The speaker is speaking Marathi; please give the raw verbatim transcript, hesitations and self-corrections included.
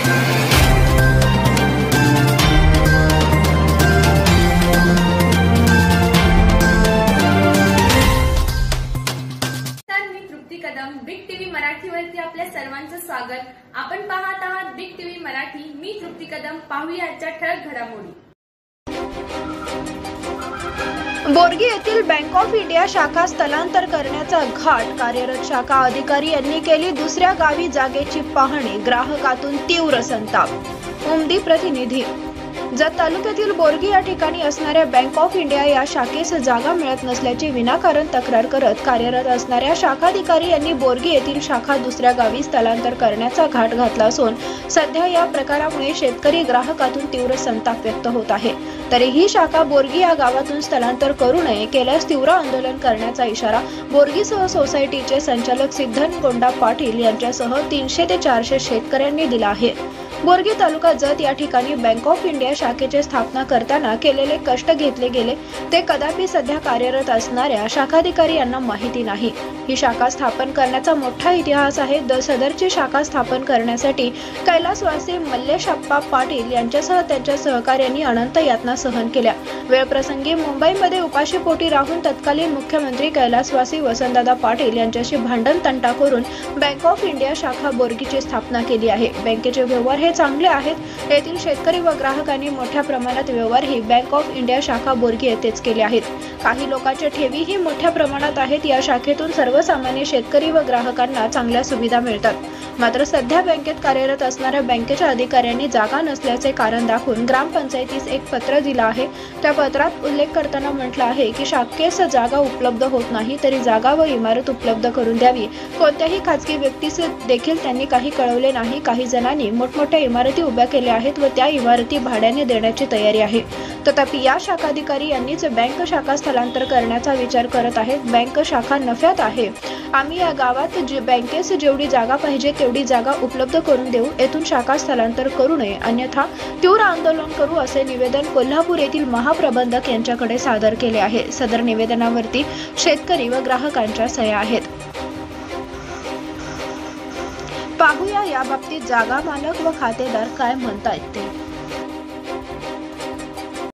बिग टीव्ही मराठीवरती आपल्या सर्वांचं स्वागत। आपण पाहत आहात बिग टीव्ही मराठी। मी तृप्ती कदम। पाहूया आजच्या ठळक घडामोडी। बोरगी येथील बँक ऑफ इंडिया शाखा स्थलांतर करण्याचा घाट। कार्यरत शाखा अधिकारी यांनी केली दुसऱ्या गावी जागेची पाहणी। ग्राहकातून तीव्र संताप। उमदी प्रतिनिधी। जत तालुक्यातील बोरगी या ठिकाणी असणाऱ्या बँक ऑफ इंडिया या शाखेस जागा मिळत नसल्याची विनाकारण तक्रार करत कार्यरत असणाऱ्या शाखाधिकारी यांनी बोरगी येथील शाखा दुसऱ्या गावी स्थलांतर करण्याचा घाट घातला असून सध्या या प्रकारामुळे शेतकरी ग्राहकातून तीव्र संताप व्यक्त होत आहे। तरी ही शाखा बोरगी या गावातून स्थलांतर करू नये, केल्यास तीव्र आंदोलन करण्याचा इशारा बोरगीसह सोसायटीचे संचालक सिद्धनगोंडा पाटील यांच्यासह तीनशे ते चारशे शेतकऱ्यांनी दिला आहे। बोरगी तालुका जत या ठिकाणी बँक ऑफ इंडिया शाखेची स्थापना करताना केलेले कष्ट घेतले गेले ते कदापि सध्या कार्यरत असणाऱ्या शाखाधिकारी यांना माहिती नाही। ही शाखा स्थापन करण्याचा मोठा इतिहास आहे। द सदरची शाखा स्थापन करण्यासाठी कैलासवासी मल्लेशप्पा पाटील यांच्यासह त्यांच्या सहकार्यांनी अनंत यातना सहन केल्या। वेळप्रसंगी मुंबईमध्ये उपाशीपोटी राहून तत्कालीन मुख्यमंत्री कैलासवासी वसंतदादा पाटील यांच्याशी भांडण तंटा करून बँक ऑफ इंडिया शाखा बोरगीची स्थापना केली आहे। बँकेचे व्यवहार हे चांगले आहेत। येथील शेतकरी व ग्राहकांनी मोठ्या प्रमाणात व्यवहारही बँक ऑफ इंडिया शाखा बोरगी येथेच केले आहेत। काही लोकांच्या ठेवीही मोठ्या प्रमाणात आहेत। या शाखेतून सर्वसामान्य शेतकरी व ग्राहकांना चांगल्या सुविधा मिळतात। मात्र सध्या बँकेत कार्यरत असणाऱ्या बँकेच्या अधिकाऱ्यांनी जागा नसल्याचे कारण दाखवून ग्रामपंचायतीस एक पत्र दिलं आहे। त्या पत्रात उल्लेख करताना म्हटलं आहे की शाखेस जागा उपलब्ध होत नाही, तरी जागा व इमारत उपलब्ध करून द्यावी। कोणत्याही खाजगी व्यक्तीस देखील त्यांनी काही कळवले नाही। काही जणांनी मोठमोठ्या इमारती उभ्या केल्या आहेत व त्या इमारती भाड्याने देण्याची तयारी आहे। तथापि या शाखाधिकारी यांनीच बँक शाखा स्थलांतर करण्याचा विचार करत आहेत। बँक शाखा नफ्यात आहे। आम्ही या गावात जे बँकेस जेवढी जागा पाहिजे तेवढी जागा उपलब्ध करून देऊ। येथून शाखा स्थलांतर करू नये, अन्यथा तीव्र आंदोलन करू, असे निवेदन कोल्हापूर येथील महाप्रबंधक यांच्याकडे सादर केले आहे। सदर निवेदनावरती शेतकरी व ग्राहकांच्या सह्या आहेत। पाहूया या बाबतीत जागा मालक व खातेदार काय म्हणतात ते।